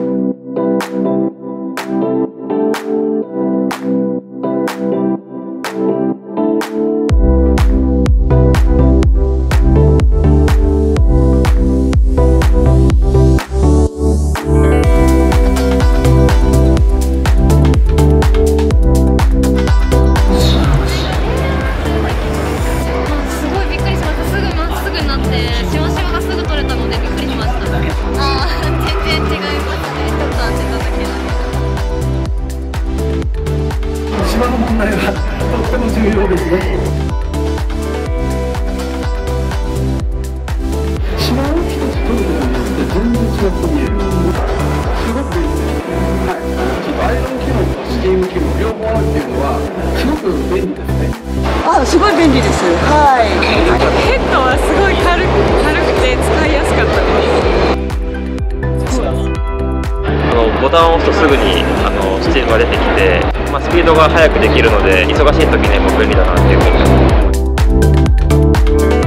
島の問題はとっても重要ですね。島を一つ取ることによって全然違って見える。すごくいいですね。はい。アイロン機能とスチーム機能両方あるっていうのはすごく便利ですね。 あ、すごい便利です。はい。 ヘッドはすごい軽くて使いやすかったです。 ボタンを押すとすぐにスチームが出てきて、スピードが速くできるので忙しい時にも便利だなっていうふうに思います。